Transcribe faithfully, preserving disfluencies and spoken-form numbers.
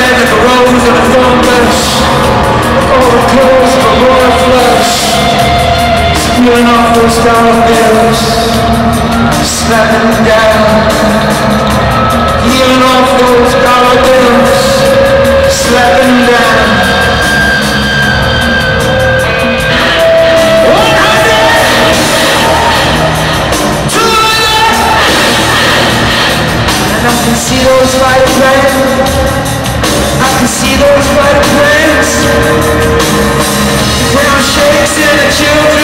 red like a rose on a thorn bush. All the clothes of a royal flush, peeling off those dollar bills, slapping them down. Peeling off those dollar bills, slapping them down. I can see those fighter planes. I can see those fighter planes. The ground shakes and the children